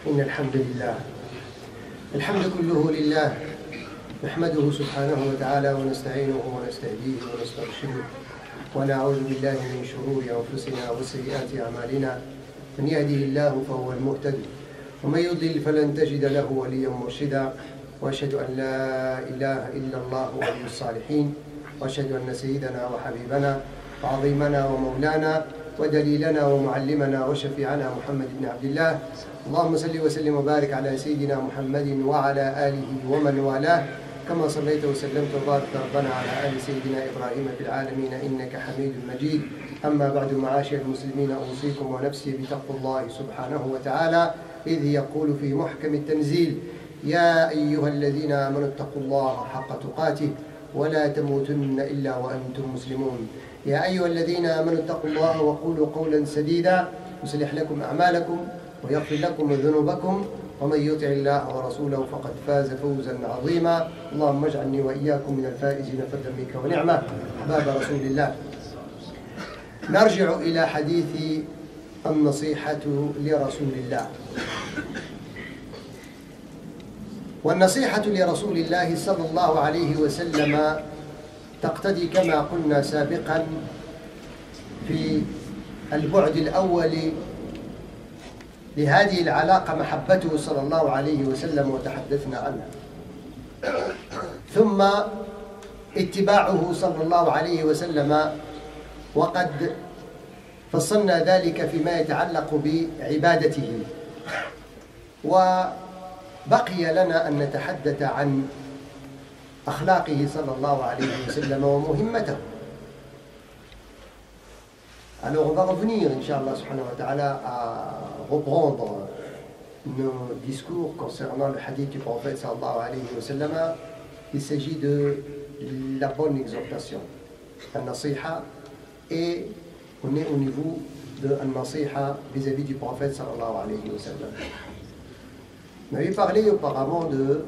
إن الحمد لله الحمد كله لله نحمده سبحانه وتعالى ونستعينه ونستهديه ونسترشده ونعوذ بالله من شرور أنفسنا وسيئات أعمالنا من يهده الله فهو المهتد ومن يضلل فلن تجد له وليا مرشدا وأشهد أن لا إله إلا الله ولي الصالحين وأشهد أن سيدنا وحبيبنا وعظيمنا ومولانا ودليلنا ومعلمنا وشفيعنا محمد بن عبد الله اللهم صل وسلم وبارك على سيدنا محمد وعلى آله ومن والاه كما صليت وسلمت وبارك ربنا على آل سيدنا إبراهيم في العالمين إنك حميد مجيد. أما بعد معاشر المسلمين أوصيكم ونفسي بتقوى الله سبحانه وتعالى إذ يقول في محكم التنزيل يا أيها الذين آمنوا اتقوا الله حق تقاته ولا تموتن إلا وأنتم مسلمون. يا أيها الذين آمنوا اتقوا الله وقولوا قولا سديدا يصلح لكم أعمالكم ويغفر لكم ذنوبكم ومن يطع الله ورسوله فقد فاز فوزا عظيما. اللهم اجعلني وإياكم من الفائزين فضلا منك ونعمة. أحباب رسول الله، نرجع إلى حديث النصيحة لرسول الله. والنصيحة لرسول الله صلى الله عليه وسلم تقتضي كما قلنا سابقا في البعد الأول لهذه العلاقة محبته صلى الله عليه وسلم وتحدثنا عنها، ثم اتباعه صلى الله عليه وسلم، وقد فصلنا ذلك فيما يتعلق بعبادته، وبقي لنا أن نتحدث عن أخلاقه صلى الله عليه وسلم ومهمته. Alors on va revenir, Inch'Allah subhanahu wa ta'ala, à reprendre nos discours concernant le hadith du prophète sallallahu alayhi wa sallam. Il s'agit de la bonne exhortation, al-nasiha, et on est au niveau de al-nasiha vis-à-vis du prophète sallallahu alayhi wa sallam. On avait parlé auparavant de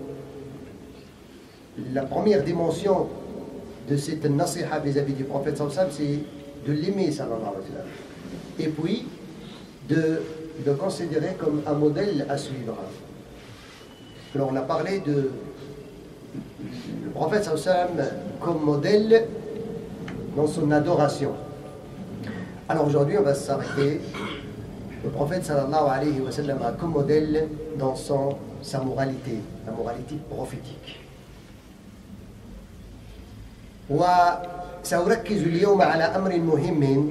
la première dimension de cette nasiha vis-à-vis du prophète sallallahu alayhi wa sallam, c'est de l'aimer sallallahu alayhi wa sallam, et puis de le considérer comme un modèle à suivre. Alors on a parlé de le prophète sallallahu alayhi wa sallam comme modèle dans son adoration. Alors aujourd'hui on va s'arrêter le prophète sallallahu alayhi wa sallam comme modèle dans sa moralité, la moralité prophétique. وسأركز اليوم على أمر مهم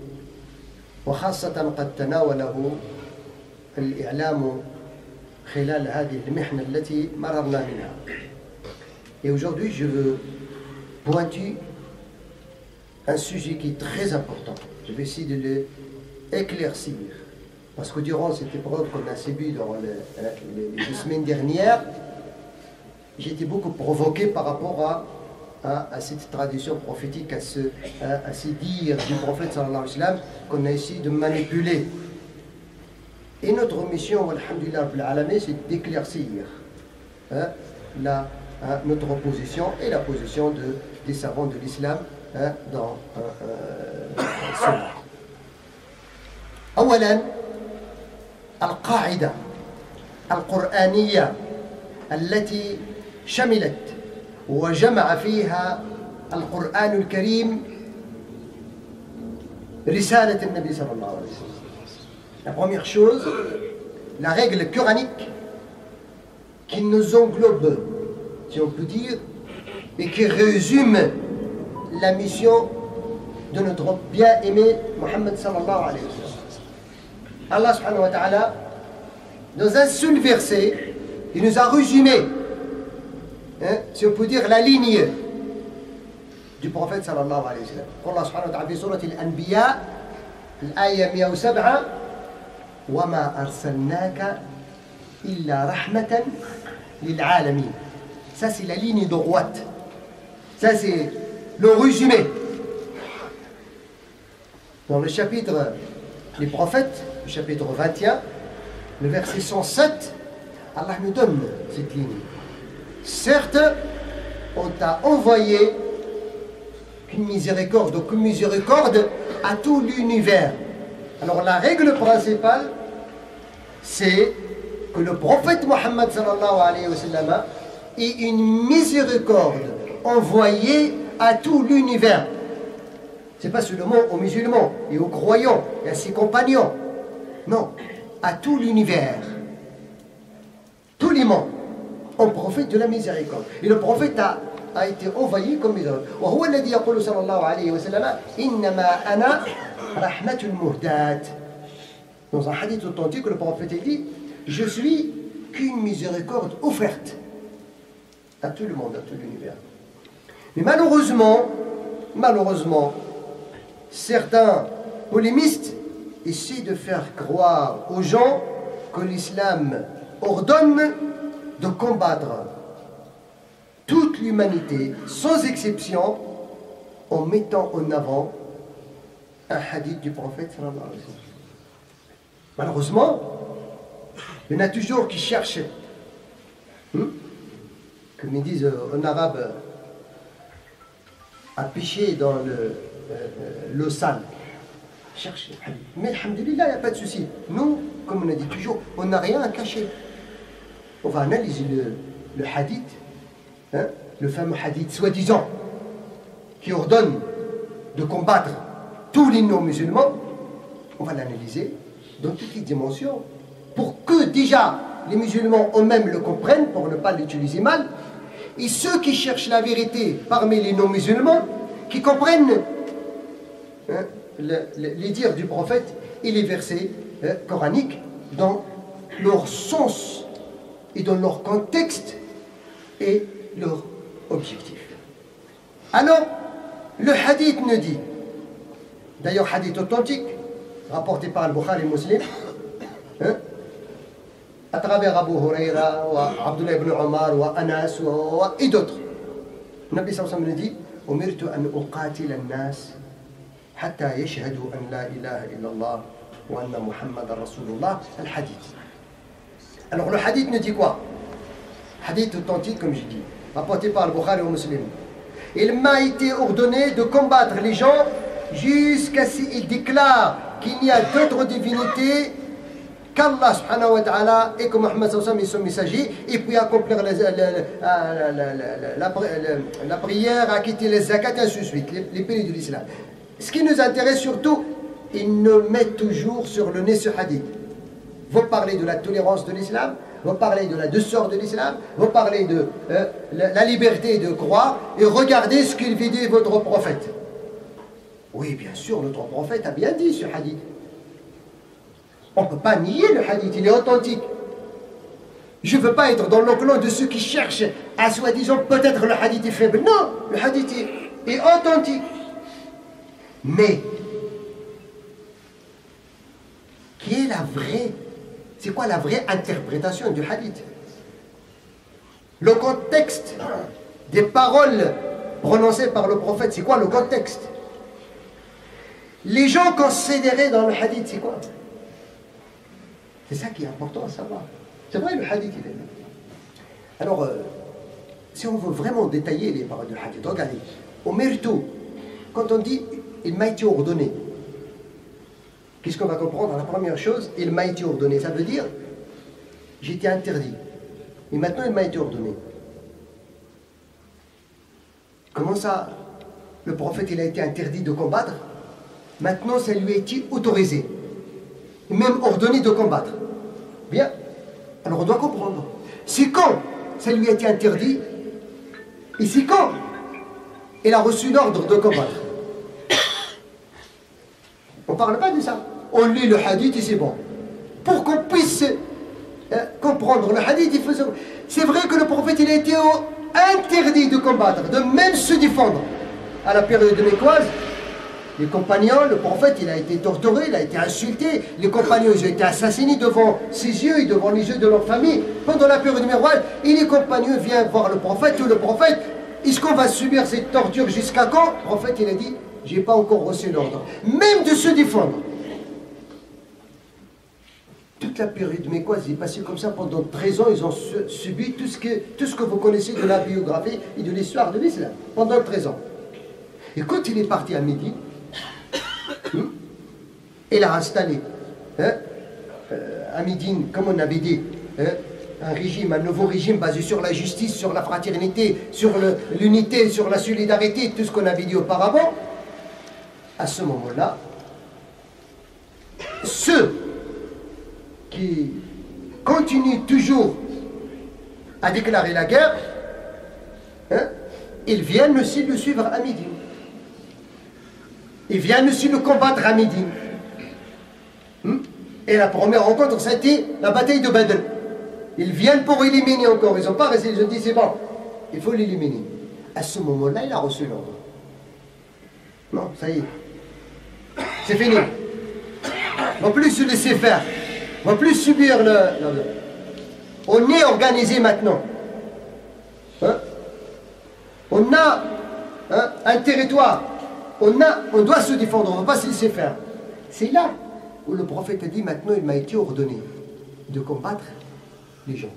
وخاصة قد تناوله الإعلام خلال هذه المحنة التي مررنا منها. Et aujourd'hui, je veux pointer un sujet qui est très important. Je vais essayer de l'éclaircir. Parce que durant cette épreuve qu'on a subie dans les semaines dernières, j'ai été beaucoup provoqué par rapport à cette tradition prophétique, à ces dires du prophète sallallahu alayhi wa sallam qu'on a essayé de manipuler. Et notre mission, alhamdulillah rabbil alamin, c'est d'éclaircir notre position et la position des savants de l'islam dans cela. أولا القاعدة القرآنية التي شملت وجمع فيها القرآن الكريم رسالة النبي صلى الله عليه وسلم. La première chose, la règle coranique qui nous englobe, si on peut dire, et qui résume la mission de notre bien-aimé Muhammad sallallahu alayhi wa sallam. Allah subhanahu wa ta'ala, dans un seul verset, il nous a résumé, si on peut dire, la ligne du prophète sallallahu alayhi wa sallam. Allah subhanahu wa ta'ala في سورة الأنبياء الآية 107 وما أرسلناك إلا رحمة للعالمين. Ça c'est la ligne droite. Ça c'est le résumé. Dans le chapitre Les prophètes, le chapitre 21, le verset 107, Allah nous donne cette ligne. Certes, on t'a envoyé qu'une miséricorde à tout l'univers. Alors la règle principale, c'est que le prophète Mohammed sallallahu alayhi wa sallam est une miséricorde envoyée à tout l'univers. Ce n'est pas seulement aux musulmans et aux croyants et à ses compagnons. Non, à tout l'univers. Tout les mondes. On profite de la miséricorde. Et le prophète a été envoyé comme miséricorde. وهو الذي يقول صلى الله عليه وسلم إنما أنا رحمة المهداة. Dans un hadith authentique, le prophète dit je suis qu'une miséricorde offerte à tout le monde, à tout l'univers. Mais malheureusement, certains polémistes essaient de faire croire aux gens que l'islam ordonne de combattre toute l'humanité, sans exception, en mettant en avant un hadith du prophète sallallahu alayhi wa sallam. Malheureusement, il y en a toujours qui cherchent, comme ils disent en arabe, à pêcher dans l'eau sale. Cherchez. Mais alhamdulillah, il n'y a pas de souci. Nous, comme on a dit toujours, on n'a rien à cacher. On va analyser le hadith, le fameux hadith soi-disant, qui ordonne de combattre tous les non-musulmans. On va l'analyser dans toutes les dimensions, pour que déjà les musulmans eux-mêmes le comprennent, pour ne pas l'utiliser mal, et ceux qui cherchent la vérité parmi les non-musulmans, qui comprennent les dires du prophète et les versets coraniques dans leur sens et dans leur contexte et leur objectif. Alors, le hadith nous dit, d'ailleurs hadith authentique, rapporté par Al-Bukhari Muslim, à travers Abu Huraira, ou Abdullah ibn Omar, ou Anas, et d'autres. Le Nabi sallallahu alayhi wa sallam nous dit أمرت أن أقاتل الناس حتى يشهدوا أن لا إله إلا الله وأن محمد رسول الله. الحديث. Alors le hadith nous dit quoi? Hadith authentique comme je dis, rapporté par Al-Bukhari ou Muslim. Il m'a été ordonné de combattre les gens jusqu'à ce qu'ils déclarent qu'il n'y a d'autre divinité qu'Allah subhanahu wa ta'ala et que Muhammad sallallahu alayhi wa sallam est son messager, et puis accomplir la prière, acquitter les zakats et ainsi de suite, les piliers de l'islam. Ce qui nous intéresse surtout, il nous met toujours sur le nez ce hadith. Vous parlez de la tolérance de l'islam, vous parlez de la douceur de l'islam, vous parlez de la liberté de croire, et regardez ce qu'il dit votre prophète. Oui, bien sûr, notre prophète a bien dit ce hadith. On ne peut pas nier le hadith, il est authentique. Je ne veux pas être dans l'enclos de ceux qui cherchent à soi-disant peut-être le hadith est faible. Non, le hadith est authentique. Mais, qui est la vraie, c'est quoi la vraie interprétation du hadith? Le contexte des paroles prononcées par le prophète, c'est quoi le contexte? Les gens considérés dans le hadith, c'est quoi? C'est ça qui est important à savoir. C'est vrai, le hadith, il est là. Alors, si on veut vraiment détailler les paroles du hadith, regardez, au mérito, quand on dit « il m'a été ordonné », qu'est-ce qu'on va comprendre? La première chose, « il m'a été ordonné », ça veut dire « j'étais interdit ». Et maintenant, il m'a été ordonné. Comment ça? Le prophète, il a été interdit de combattre. Maintenant, ça lui a été autorisé. Et même ordonné de combattre. Bien. Alors, on doit comprendre. C'est quand ça lui a été interdit? Et c'est quand il a reçu l'ordre de combattre? On ne parle pas de ça. On lit le hadith et c'est bon. Pour qu'on puisse comprendre le hadith, il faut... C'est vrai que le prophète, il a été interdit de combattre, de même se défendre. À la période de mécoise, les compagnons, le prophète, il a été torturé, il a été insulté. Les compagnons, ils ont été assassinés devant ses yeux et devant les yeux de leur famille pendant la période de Mi'raj. Et les compagnons viennent voir le prophète. Le prophète, est-ce qu'on va subir cette torture jusqu'à quand? Le prophète, il a dit, j'ai pas encore reçu l'ordre. Même de se défendre. Toute la période mécoise est passée comme ça pendant 13 ans. Ils ont subi tout ce que vous connaissez de la biographie et de l'histoire de l'islam. Pendant 13 ans. Et quand il est parti à Médine, il a installé à Médine, comme on avait dit, un régime, un nouveau régime basé sur la justice, sur la fraternité, sur l'unité, sur la solidarité, tout ce qu'on avait dit auparavant, à ce moment-là, ceux qui continuent toujours à déclarer la guerre, ils viennent aussi le suivre à Médine. Ils viennent aussi le combattre à Médine. Et la première rencontre, ça a été la bataille de Badr. Ils viennent pour éliminer encore. Ils n'ont pas resté, ils ont dit c'est bon, il faut l'éliminer. À ce moment-là, il a reçu l'ordre. Non, ça y est. C'est fini. On ne va plus se laisser faire. On ne va plus subir On est organisé maintenant. On a un territoire. On doit se défendre. On ne va pas se laisser faire. C'est là où le prophète a dit maintenant il m'a été ordonné de combattre les gens.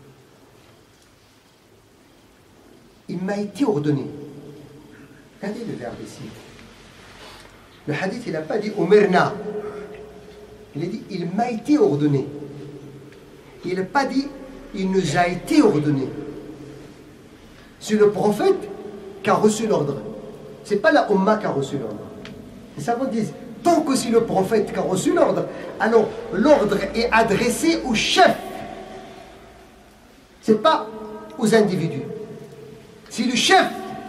Il m'a été ordonné. Regardez le verbe ici. Le hadith, il n'a pas dit Umirna. Il a dit il m'a été ordonné. Il n'a pas dit il nous a été ordonné. C'est le prophète qui a reçu l'ordre. Ce n'est pas la Ummah qui a reçu l'ordre. Les savants disent tant que c'est le prophète qui a reçu l'ordre, alors l'ordre est adressé au chef. Ce n'est pas aux individus. C'est le chef.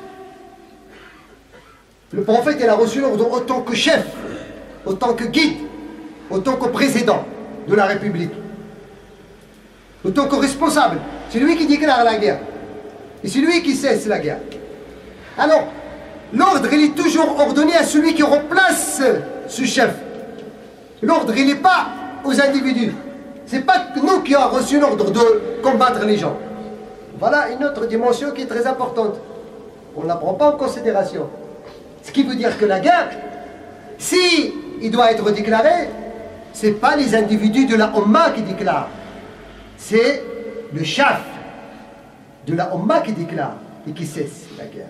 Le prophète, il a reçu l'ordre en tant que chef, en tant que guide, en tant que président de la République, en tant que responsable. C'est lui qui déclare la guerre. Et c'est lui qui cesse la guerre. Alors, l'ordre, il est toujours ordonné à celui qui remplace ce chef. L'ordre, il n'est pas aux individus. Ce n'est pas nous qui avons reçu l'ordre de combattre les gens. Voilà une autre dimension qui est très importante. On ne la prend pas en considération. Ce qui veut dire que la guerre, si il doit être déclaré, ce n'est pas les individus de la Ummah qui déclarent. C'est le chef de la Ummah qui déclare et qui cesse la guerre.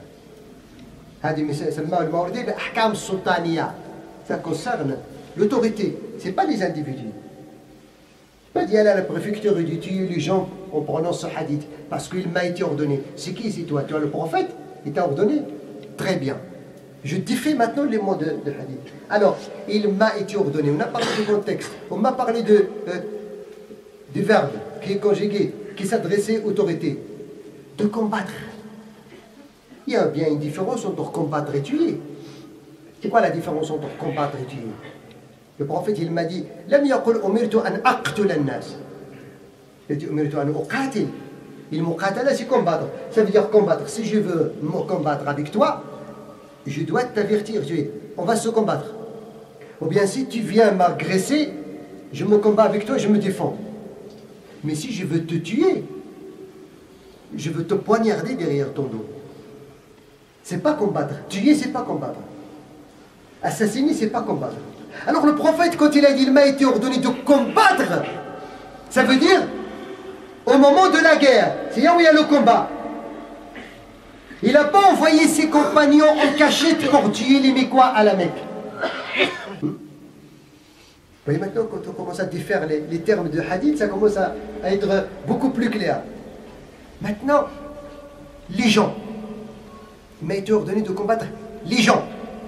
Ça concerne l'autorité, ce n'est pas les individus. Pas dit à la préfecture et dit tuer les gens en prononce ce hadith parce qu'il m'a été ordonné. C'est qui c'est toi? Tu as le prophète? Il t'a ordonné? Très bien. Je défais maintenant les mots de hadith. Alors, il m'a été ordonné. On a parlé du contexte. On m'a parlé du verbe qui est conjugué, qui s'adressait à autorité. De combattre. Il y a bien une différence entre combattre et tuer. C'est quoi la différence entre combattre et tuer? Le prophète, il m'a dit Lam yaqul umirtu an aqtul an-nas. Il dit umirtu an uqatil. Il muqatala, c'est combattre. Ça veut dire combattre. Si je veux me combattre avec toi, je dois t'avertir. On va se combattre. Ou bien si tu viens m'agresser, je me combats avec toi, je me défends. Mais si je veux te tuer, je veux te poignarder derrière ton dos. C'est pas combattre. Tuer, c'est pas combattre. Assassiner, c'est pas combattre. Alors le prophète, quand il a dit il m'a été ordonné de combattre, ça veut dire au moment de la guerre, c'est là où il y a le combat. Il n'a pas envoyé ses compagnons en cachette pour tuer les Mécois à la Mecque. Vous voyez maintenant, quand on commence à défaire les termes de hadith, ça commence à être beaucoup plus clair. Maintenant, les gens. Il m'a été ordonné de combattre les gens.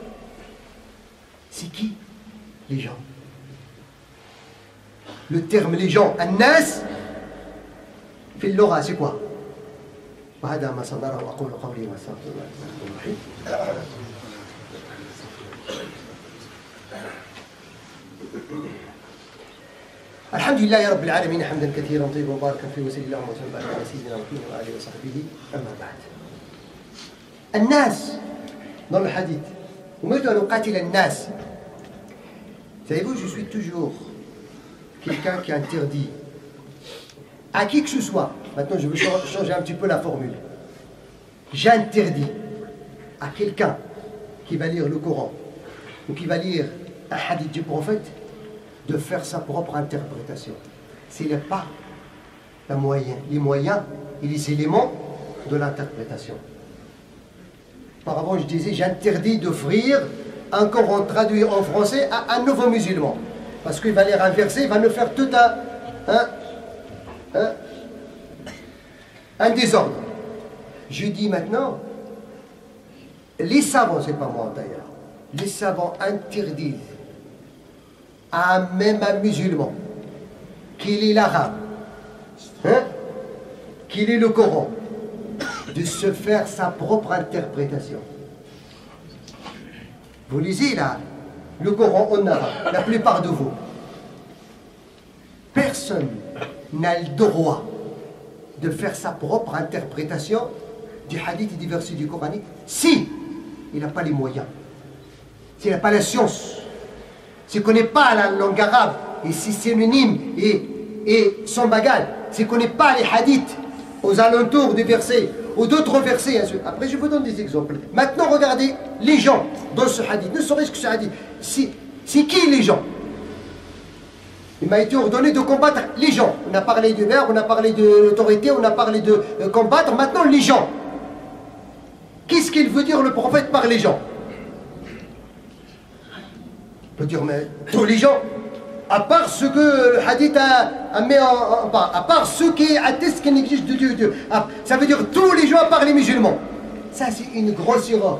C'est qui les gens? Le terme les gens, An-Nas, في اللغة c'est quoi? وهذا ما صدره وأقول قولي واستغفر الله الرحيم. الحمد لله رب العالمين حمدا كثيرا طيبا مباركا فيه وصلى الله وسلم على سيدنا محمد وآله وصحبه أما بعد. الناس dans le hadith أمرت أن أقاتل الناس. Savez-vous, je suis toujours quelqu'un qui interdit à qui que ce soit. Maintenant, je veux changer un petit peu la formule. J'interdis à quelqu'un qui va lire le Coran ou qui va lire un hadith du prophète de faire sa propre interprétation. Ce n'est pas les moyens et les éléments de l'interprétation. Auparavant, je disais, j'interdis d'offrir un Coran traduit en français à un nouveau musulman. Parce qu'il va lire un verset, il va nous faire tout un désordre. Je dis maintenant, les savants, c'est pas moi d'ailleurs, les savants interdisent même un musulman qui lit l'arabe, qui lit le Coran, de se faire sa propre interprétation. Vous lisez là le Coran en arabe, la plupart de vous. Personne n'a le droit de faire sa propre interprétation du hadith et du verset du Coranique si il n'a pas les moyens, s'il n'a pas la science, s'il ne connaît pas la langue arabe et ses synonymes et son bagage, s'il ne connaît pas les hadiths aux alentours du verset ou d'autres versets. Après, je vous donne des exemples. Maintenant, regardez les gens dans ce hadith, ne serait-ce que ce hadith. C'est qui les gens? Il m'a été ordonné de combattre les gens. On a parlé du verbe, on a parlé de l'autorité, on a parlé de combattre. Maintenant, les gens. Qu'est-ce qu'il veut dire le prophète par les gens? On peut dire, mais tous les gens, à part ce que le hadith a mis à part ceux qui attestent qu'il n'existe de Dieu. Ça veut dire tous les gens à part les musulmans. Ça, c'est une grosse erreur.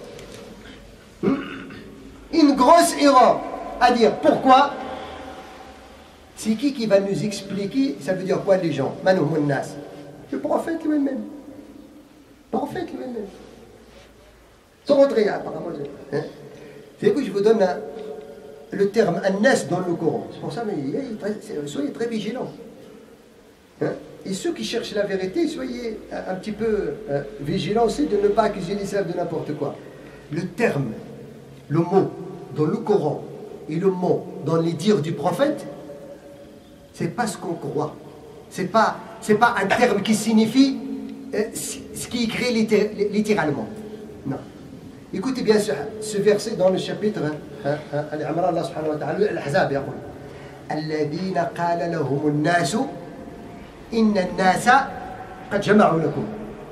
Une grosse erreur à dire. Pourquoi? C'est qui va nous expliquer, ça veut dire quoi les gens? Manoumoun nas. Le prophète lui-même. Le prophète lui-même. Sans rentrer, apparemment. C'est que je vous donne le terme an-nas dans le Coran. C'est pour ça, mais soyez très vigilants. Et ceux qui cherchent la vérité, soyez un petit peu vigilants aussi de ne pas accuser l'islam de n'importe quoi. Le terme, le mot dans le Coran et le mot dans les dires du prophète, c'est pas ce qu'on croit. C'est pas un terme qui signifie ce qui est écrit littéralement. Non. Écoutez bien ce verset dans le chapitre Al-Imran, Allah subhanahu wa ta'ala, Al-Ahzab, يقول الذين قال لهم الناس إن الناس قد جمعوا لكم.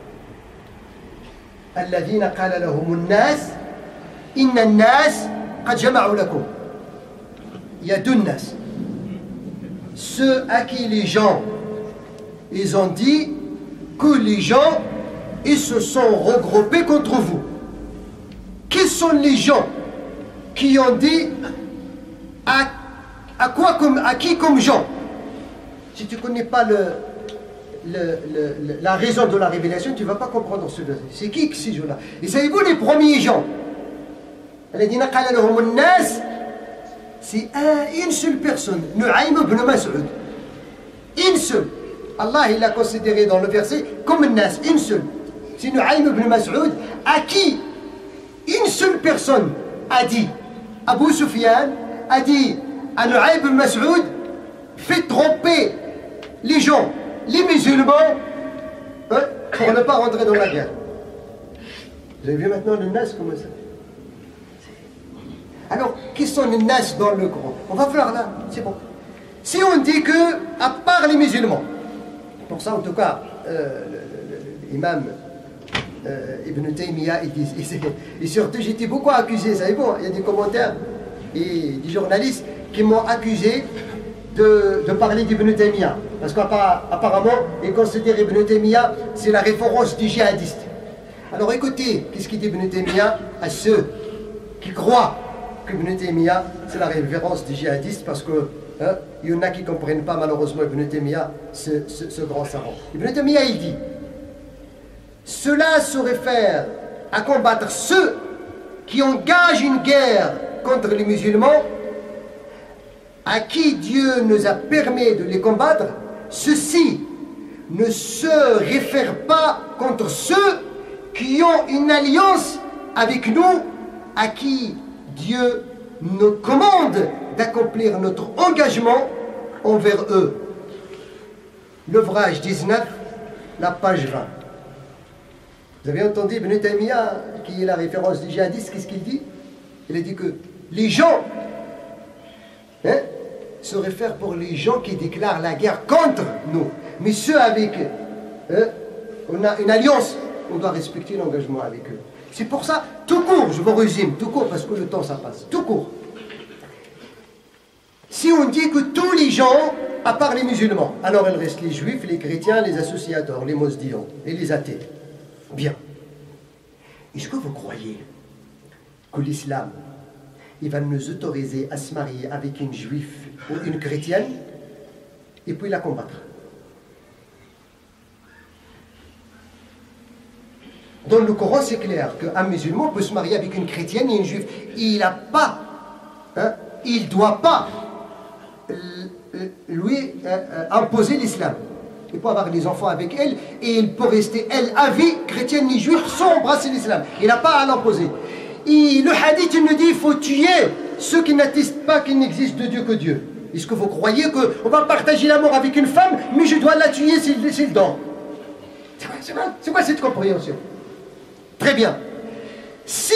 الذين قال لهم الناس إن الناس قد جمعوا لكم. Il y a deux nas. Ceux à qui les gens, ils ont dit que les gens, ils se sont regroupés contre vous. Quels sont les gens qui ont dit à qui comme gens? Si tu ne connais pas la raison de la révélation, tu ne vas pas comprendre ce verset. C'est qui ces gens-là? Et savez-vous les premiers gens? C'est une seule personne, Nu'aym ibn Mas'ud. Une seule. Allah il l'a considéré dans le verset comme un nas, une seule. C'est Nu'aym ibn Mas'ud à qui une seule personne a dit, Abu Sufyan a dit à Nu'aym ibn Mas'ud, fais tromper les gens, les musulmans, pour ne pas rentrer dans la guerre. Vous avez vu maintenant le nas comment ça? Alors, qui sont les nas dans le Coran? On va voir là, c'est bon. Si on dit que, à part les musulmans, pour ça en tout cas, l'imam Ibn Taymiyyah, et surtout j'étais beaucoup accusé, ça est bon, il y a des commentaires et des journalistes qui m'ont accusé de parler d'Ibn Taymiyyah, parce qu'apparemment, ils considèrent Ibn Taymiyyah, c'est la référence du djihadiste. Alors écoutez, qu'est-ce qu'il dit Ibn Taymiyyah à ceux qui croient Ibn Taymiyyah, c'est la référence des djihadistes, parce que il y en a qui ne comprennent pas malheureusement Ibn Taymiyyah, ce grand savant. Ibn Taymiyyah, il dit, cela se réfère à combattre ceux qui engagent une guerre contre les musulmans, à qui Dieu nous a permis de les combattre. Ceci ne se réfère pas contre ceux qui ont une alliance avec nous, à qui Dieu nous commande d'accomplir notre engagement envers eux. L'ouvrage 19, la page 20. Vous avez entendu Ibn Taymiyyah, qui est la référence des djihadistes, qu'est-ce qu'il dit? Il a dit que les gens se réfèrent pour les gens qui déclarent la guerre contre nous. Mais ceux avec on a une alliance, on doit respecter l'engagement avec eux. C'est pour ça, tout court, je vous résume, tout court, parce que le temps ça passe, tout court. Si on dit que tous les gens, à part les musulmans, alors il reste les juifs, les chrétiens, les associateurs, les mosdions et les athées. Bien. Est-ce que vous croyez que l'islam, il va nous autoriser à se marier avec une juive ou une chrétienne et puis la combattre? Dans le Coran, c'est clair qu'un musulman peut se marier avec une chrétienne et une juive. Il n'a pas, il ne doit pas lui imposer l'islam. Il peut avoir des enfants avec elle et il peut rester, elle, à vie, chrétienne ni juive, sans embrasser l'islam. Il n'a pas à l'imposer. Et le hadith il nous dit qu'il faut tuer ceux qui n'attestent pas qu'il n'existe de Dieu que Dieu. Est-ce que vous croyez qu'on va partager la mort avec une femme, mais je dois la tuer s'il le donne? C'est quoi cette compréhension? Très bien. Si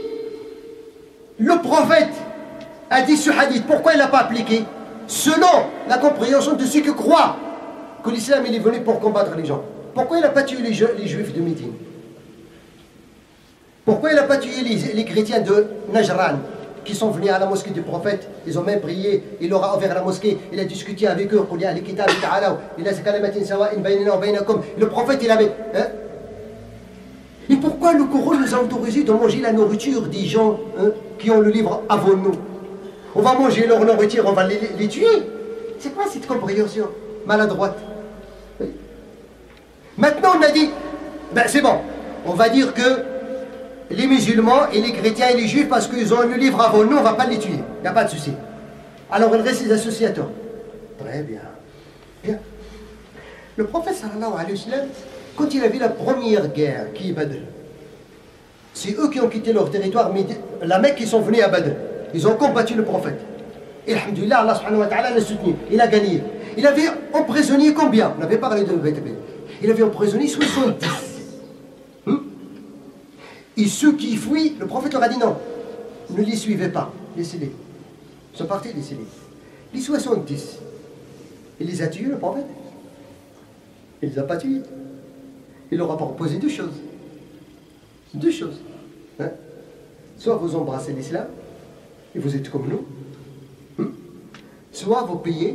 le prophète a dit ce hadith, pourquoi il ne l'a pas appliqué? Selon la compréhension de ceux qui croient que l'islam est venu pour combattre les gens. Pourquoi il n'a pas tué les juifs de Médine? Pourquoi il n'a pas tué les chrétiens de Najran qui sont venus à la mosquée du prophète? Ils ont même prié, il leur a ouvert la mosquée, il a discuté avec eux. Le prophète, il avait... Et pourquoi le Coran nous a autorisé de manger la nourriture des gens qui ont le livre avant nous? On va manger leur nourriture, on va les tuer. C'est quoi cette compréhension maladroite? Oui. Maintenant on a dit, ben c'est bon, on va dire que les musulmans et les chrétiens et les juifs, parce qu'ils ont le livre avant nous, on ne va pas les tuer. Il n'y a pas de souci. Alors il reste les associateurs. Très bien. Bien. Le prophète sallallahu alayhi wa sallam, quand il a vu la première guerre, qui est Badr, c'est eux qui ont quitté leur territoire, mais la Mecque, ils sont venus à Badr. Ils ont combattu le prophète. Et alhamdoulilah, Allah subhanahu wa ta'ala l'a soutenu. Il a gagné. Il avait emprisonné combien? On avait parlé de Beit Ben. Il avait emprisonné 70. Et ceux qui fuient, le prophète leur a dit non, ne les suivez pas, laissez-les. Ils sont partis, laissez-les. Les 70, il les a tués, le prophète. Il ne les a pas tués. Il leur a proposé deux choses. Deux choses. Soit vous embrassez l'islam, et vous êtes comme nous, soit vous payez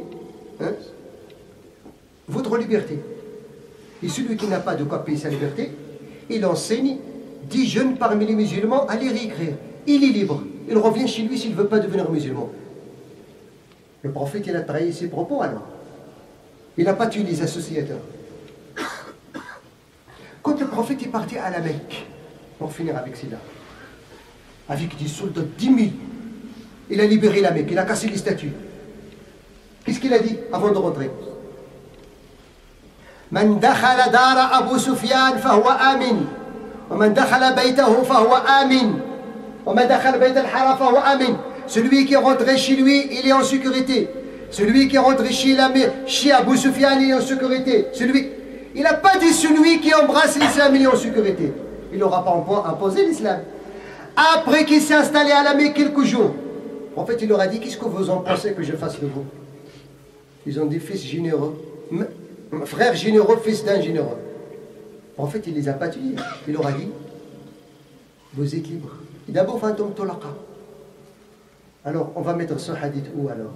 votre liberté. Et celui qui n'a pas de quoi payer sa liberté, il enseigne 10 jeunes parmi les musulmans à lire et écrire. Il est libre. Il revient chez lui s'il ne veut pas devenir musulman. Le prophète, il a trahi ses propos alors. Il n'a pas tué les associateurs. Quand le prophète est parti à la Mecque, pour finir avec cela, avec des soldats 10 000, il a libéré la Mecque, il a cassé les statues. Qu'est-ce qu'il a dit avant de rentrer? Man dakhala dara Abu Sufyan fahuwa amin. ومن دخل بيته فهو آمن ومن دخل بيت الحرام فهو آمن. Celui qui est rentré chez lui, il est en sécurité. Celui qui est rentré chez Abu Sufyan, il est en sécurité. Il n'a pas dit celui qui embrasse l'islam, il est en sécurité. Il n'aura pas imposé l'islam. Après qu'il s'est installé à la Mecque quelques jours, en fait, il leur a dit, qu'est-ce que vous en pensez que je fasse de vous? Ils ont dit, fils généreux, frère généreux, fils d'un généreux. En fait, il ne les a pas tués. Il leur a dit, vous êtes libres. Et d'abord, fantôme tolaqa. Alors, on va mettre ce hadith où alors?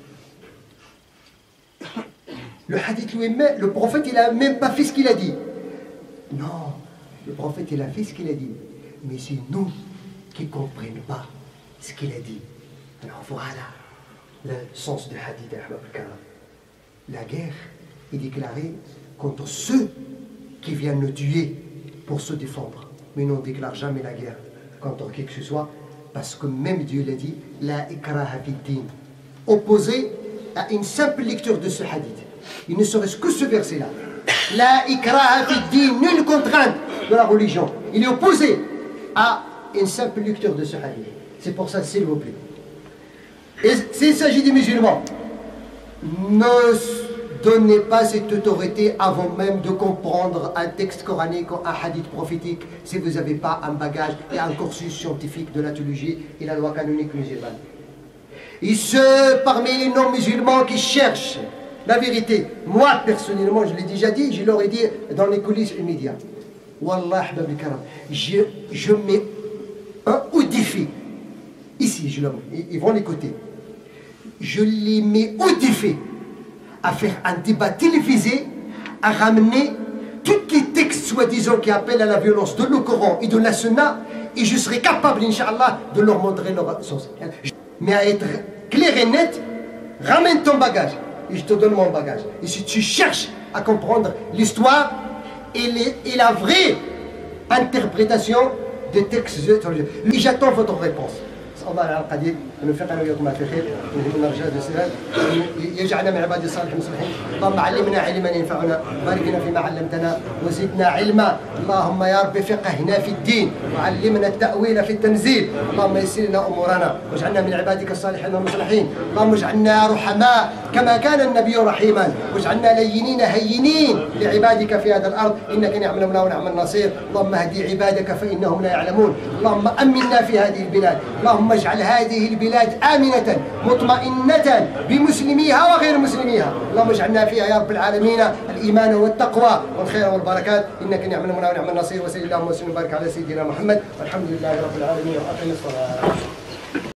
Le hadith lui-même, le prophète, il n'a même pas fait ce qu'il a dit. Non, le prophète, il a fait ce qu'il a dit. Mais c'est nous qui ne comprenons pas ce qu'il a dit. Alors voilà le sens du hadith d'Ahbab al-Karam. La guerre est déclarée contre ceux qui viennent nous tuer pour se défendre. Mais on ne déclare jamais la guerre contre qui que ce soit, parce que même Dieu l'a dit, la ikraha fi din, opposé à une simple lecture de ce hadith. Il ne serait-ce que ce verset-là. La ikraha fi din, nulle contrainte de la religion. Il est opposé à une simple lecture de ce hadith. C'est pour ça, s'il vous plaît. Et s'il s'agit des musulmans, ne donnez pas cette autorité avant même de comprendre un texte coranique ou un hadith prophétique si vous n'avez pas un bagage et un cursus scientifique de la théologie et la loi canonique musulmane. Et ceux parmi les non-musulmans qui cherchent la vérité, moi personnellement, je l'ai déjà dit, je leur ai dit dans les coulisses immédiates. Wallah, je mets un au défi. Ici, ils vont l'écouter. je les mets au défi à faire un débat télévisé, à ramener tous les textes soi-disant qui appellent à la violence de le Coran et de la Sunna, et je serai capable, Inch'Allah, de leur montrer leur sens. Mais à être clair et net, ramène ton bagage, et je te donne mon bagage. Et si tu cherches à comprendre l'histoire et la vraie interprétation des textes, j'attends votre réponse. الله على القدير أن يوفقنا وإياكم في خير ويلهمنا رشاد السلام يجعلنا من عباد الصالحين المصلحين. اللهم علمنا علما ينفعنا بارك لنا فيما علمتنا وزدنا علما. اللهم يا رب فقهنا في الدين وعلمنا التأويل في التنزيل. اللهم يسر لنا أمورنا واجعلنا من عبادك الصالحين المصلحين. اللهم اجعلنا رحماء كما كان النبي رحيما واجعلنا لينين هينين لعبادك في هذا الأرض إنك نعم المولى ونعم النصير. اللهم اهدي عبادك فإنهم لا يعلمون. اللهم أمنا في هذه البلاد. اللهم اجعل هذه البلاد آمنة مطمئنة بمسلميها وغير مسلميها. اللهم اجعلنا فيها يا رب العالمين الإيمان والتقوى والخير والبركات إنك نعم المولى ونعم النصير. وصلى اللهم وسلم وبارك على سيدنا محمد والحمد لله رب العالمين وأقم الصلاة.